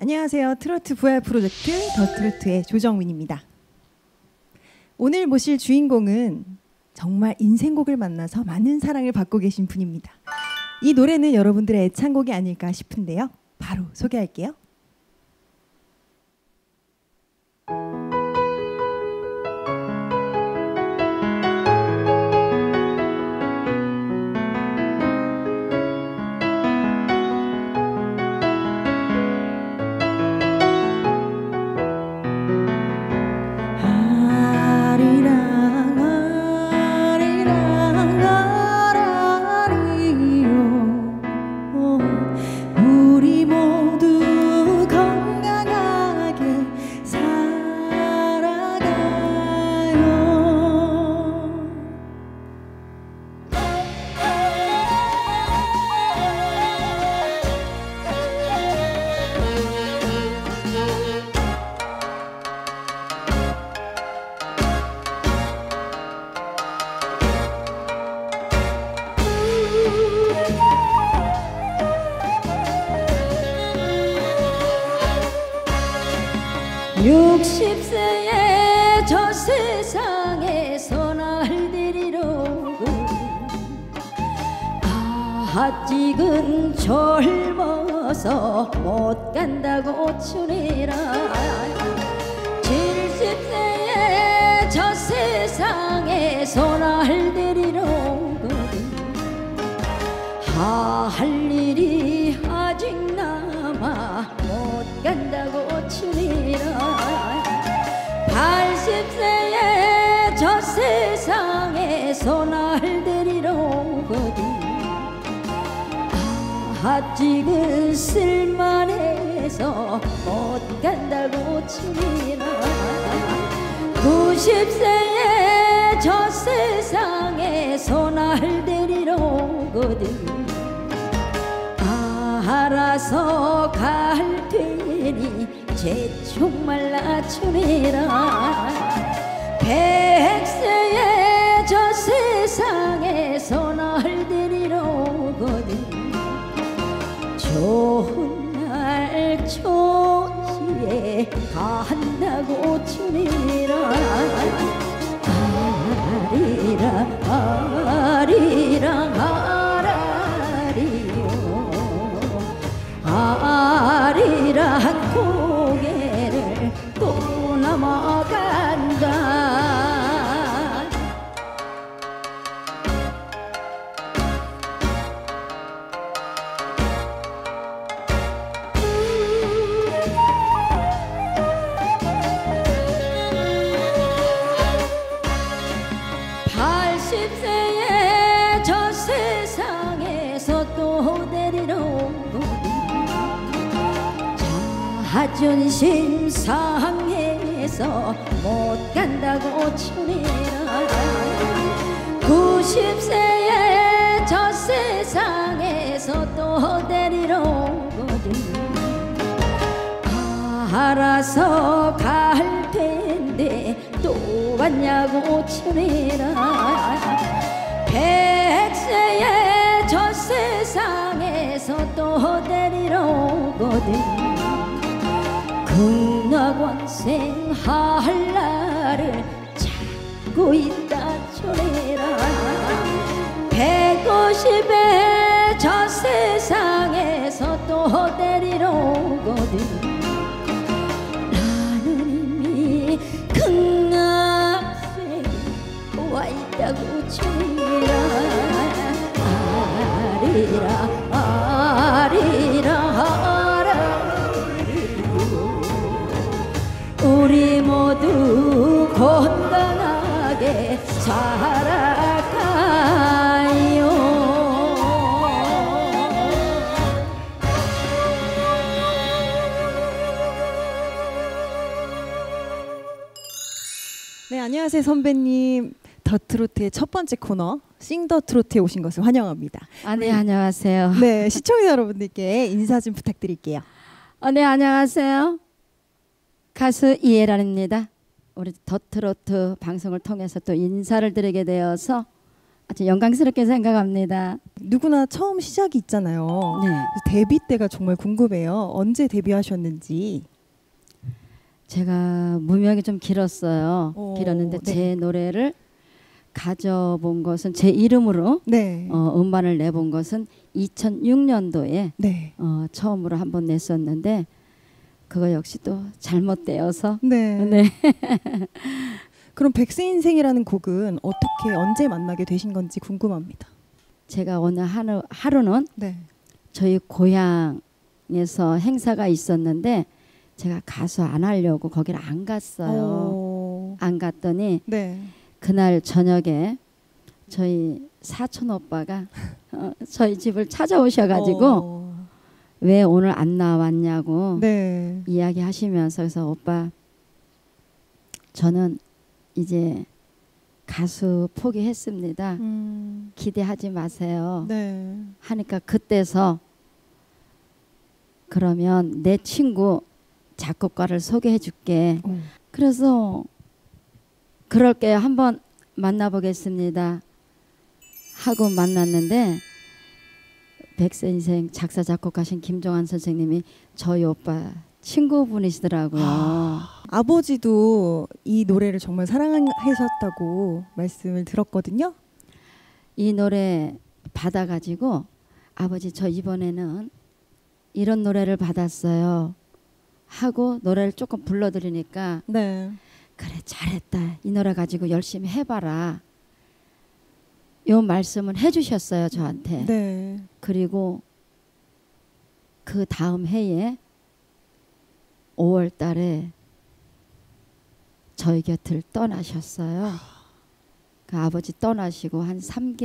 안녕하세요. 트로트 부활 프로젝트 더 트로트의 조정민입니다. 오늘 모실 주인공은 정말 인생곡을 만나서 많은 사랑을 받고 계신 분입니다. 이 노래는 여러분들의 애창곡이 아닐까 싶은데요. 바로 소개할게요. (60세의) 저 세상에서 날 데리러고 아직은 젊어서 못 간다고 추리라. (70세의) 저 세상에서 날 데리러고 할 일이 아직 남아 못 간다고 추리라. (80세의) 저 세상에서 날 데리러 오거든 아직은 쓸만해서 못 간다고 추리라. (90세의) 저 세상에서 날 데리러 오거든 알아서 갈 테니 제총 말라 추리라. (100세의) 저 세상에서 날 데리러 오거든 좋은 날 초시에 간다고 추리라. 아리라 아리라 아리라 고개를 또 넘어간다. (80세의) 저 세상에서 또 데리러 오고 자존심 상해서 못 간다고 추리라. (90세의) 저 세상에서 또 데리러 오거든 알아서 갈 텐데 또 왔냐고 추리라. (100세의) 저 세상에서 또 데리러 오거든 극락원생 할 날을 찾고 있다 추리라. (150의) 저 세상에서 또 데리러 오거든 나는 이미 극락생 와 있다고 추리라. 아리라 아리라 우리 모두 건강하게 살아가요. 네, 안녕하세요 선배님. 더 트로트의 첫 번째 코너 싱더 트로트에 오신 것을 환영합니다. 네, 안녕하세요. 네, 시청자 여러분들께 인사 좀 부탁드릴게요. 네, 안녕하세요. 가수 이혜란입니다. 우리 더 트로트 방송을 통해서 또 인사를 드리게 되어서 아주 영광스럽게 생각합니다. 누구나 처음 시작이 있잖아요. 네. 그래서 데뷔 때가 정말 궁금해요. 언제 데뷔하셨는지. 제가 무명이 좀 길었어요. 길었는데 네. 제 노래를 가져본 것은 제 이름으로 네. 음반을 내본 것은 2006년도에 네. 처음으로 한번 냈었는데 그거 역시 또 잘못되어서 네. 네. 그럼 백세 인생이라는 곡은 어떻게 언제 만나게 되신 건지 궁금합니다. 제가 오늘 하루는 네. 저희 고향에서 행사가 있었는데 제가 가수 안 하려고 거기를 안 갔어요. 안 갔더니 네. 그날 저녁에 저희 사촌 오빠가 저희 집을 찾아오셔가지고 왜 오늘 안 나왔냐고 네. 이야기하시면서 그래서 오빠 저는 이제 가수 포기했습니다. 기대하지 마세요. 네. 하니까 그때서 그러면 내 친구 작곡가를 소개해 줄게. 그래서 그럴게요. 한번 만나보겠습니다. 하고 만났는데 백세 인생 작사 작곡하신 김종환 선생님이 저희 오빠 친구분이시더라고요. 아버지도 이 노래를 정말 사랑하셨다고 말씀을 들었거든요. 이 노래 받아가지고 아버지 저 이번에는 이런 노래를 받았어요. 하고 노래를 조금 불러드리니까 네. 그래 잘했다. 이 노래 가지고 열심히 해봐라. 요 말씀은 해주셨어요 저한테. 네. 그리고 그 다음 해에 5월 달에 저희 곁을 떠나셨어요. 그 아버지 떠나시고 한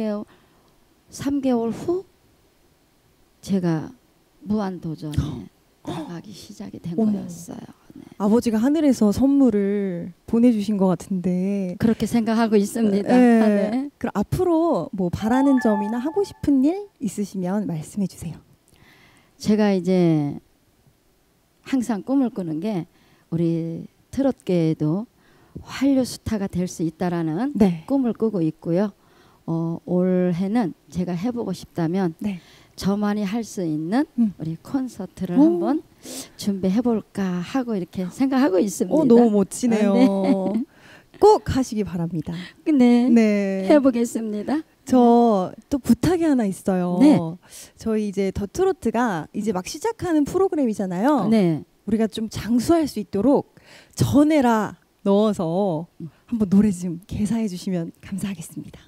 3개월 후 제가 무한도전에 나가기 시작이 된 어머. 거였어요. 네. 아버지가 하늘에서 선물을 보내주신 것 같은데. 그렇게 생각하고 있습니다. 네. 네. 그럼 앞으로 뭐 바라는 점이나 하고 싶은 일 있으시면 말씀해 주세요. 제가 이제 항상 꿈을 꾸는 게 우리 트롯계에도 한류 스타가 될 수 있다라는 네. 꿈을 꾸고 있고요. 올해는 제가 해보고 싶다면 네. 저만이 할 수 있는 우리 콘서트를 오. 한번 준비해볼까 하고 이렇게 생각하고 있습니다. 너무 멋지네요. 네. 꼭 하시기 바랍니다. 네. 네. 해보겠습니다. 저 또 부탁이 하나 있어요. 네. 저희 이제 더 트로트가 이제 막 시작하는 프로그램이잖아요. 네. 우리가 좀 장수할 수 있도록 전해라 넣어서 한번 노래 좀 개사해 주시면 감사하겠습니다.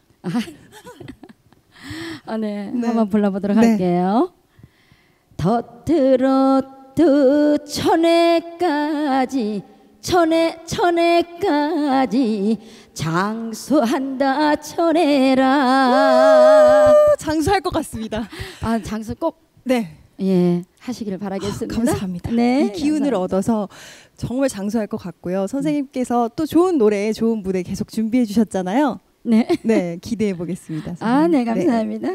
네. 네. 한번 불러보도록 네. 할게요. 더 트로트 천회까지 천회까지 장수한다 전해라. 장수할 것 같습니다. 장수 꼭 네. 하시기를 바라겠습니다. 감사합니다. 네, 이 기운을 감사합니다. 얻어서 정말 장수할 것 같고요. 선생님께서 또 좋은 노래, 좋은 무대 계속 준비해 주셨잖아요. 네. 네, 기대해 보겠습니다. 네, 감사합니다.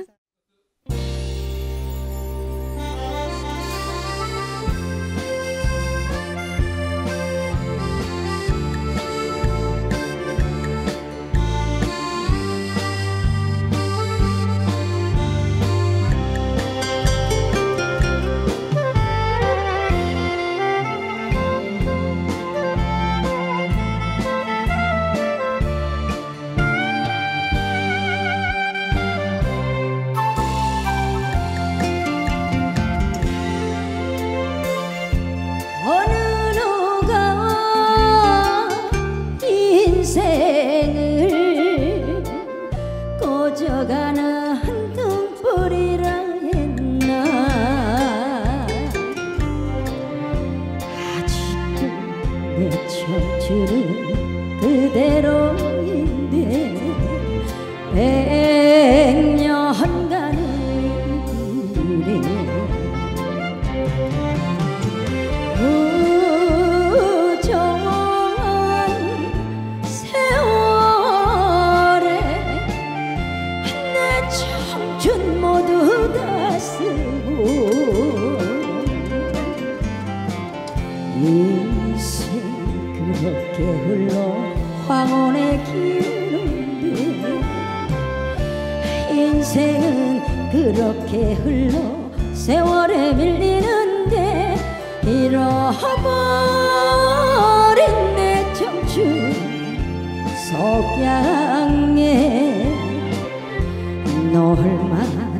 어느 누가 인생을 꺼져가는 등불이라 했나. 아직도 내 청춘은 그대로인데 100년간의 길에 무정한 세월에 내 청춘 모두 다 쓰고 인생 그렇게 흘러 황혼에 기는데 인생은 그렇게 흘러 세월에 밀리는데 잃어버린 내 청춘 석양에 너만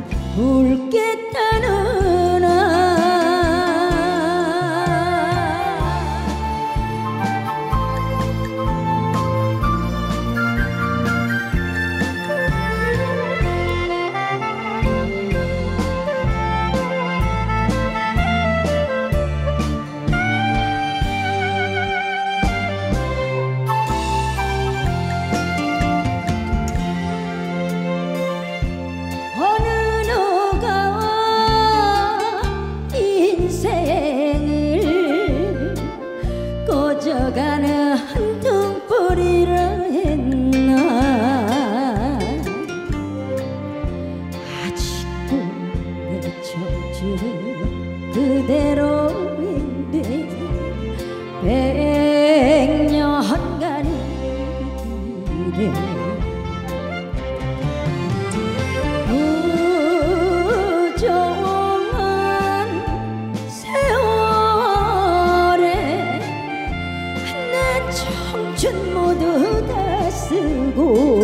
울겠다는 꺼져가는 한 등불이라 했나 아직도 내 청춘 그대로인데 백년간의 길에 부정한 세월에 청춘 모두 다 쓰고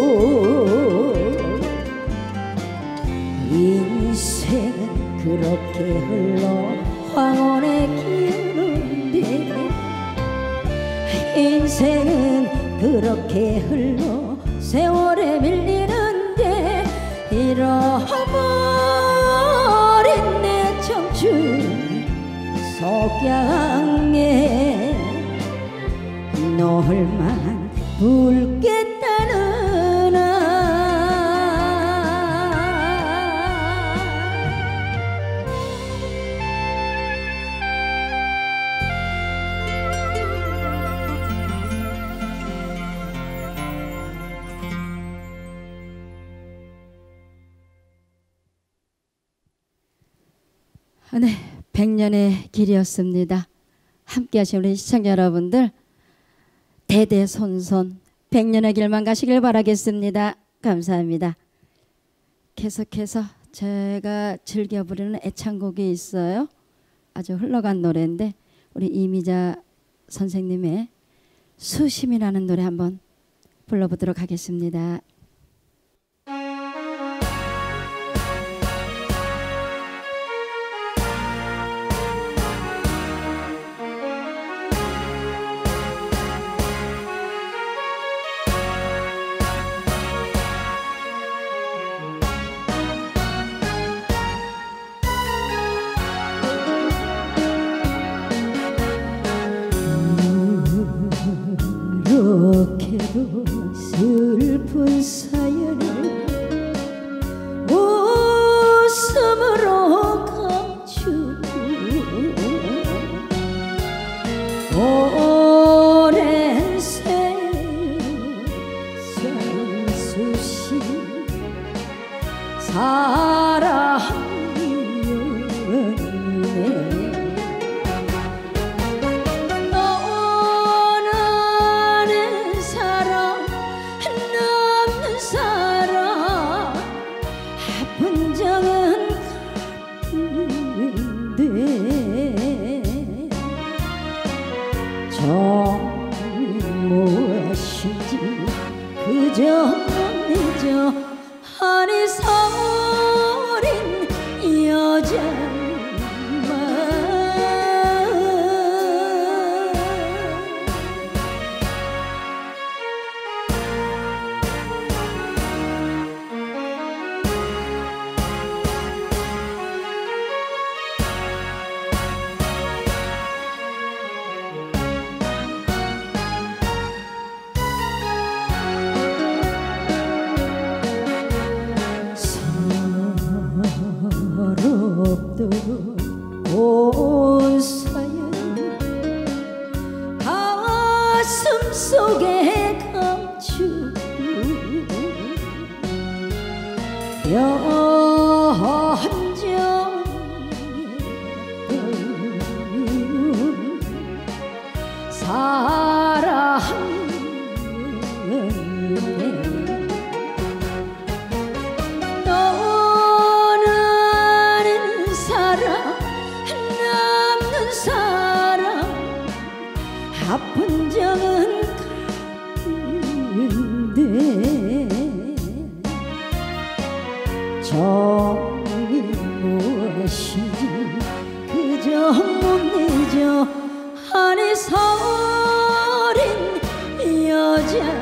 인생은 그렇게 흘러 황혼에 기우는데 인생은 그렇게 흘러 세월에 밀리는데 잃어버린 내 청춘 석양에 너만 울겠다는 네, 100년의 길이었습니다. 함께 하신 우리 시청자 여러분들 대대손손 100년의 길만 가시길 바라겠습니다. 감사합니다. 계속해서 제가 즐겨 부르는 애창곡이 있어요. 아주 흘러간 노래인데 우리 이미자 선생님의 수심이라는 노래 한번 불러보도록 하겠습니다. 그렇게도 슬픈 사연을 웃음으로 감추고 오랜 세월 수시 사랑이었네. 무엇인지 그저 잊어 한이 서린 여자만 아픈 적은 가는데 정이 무엇인지 그저 못 잊어 한이 서린 여자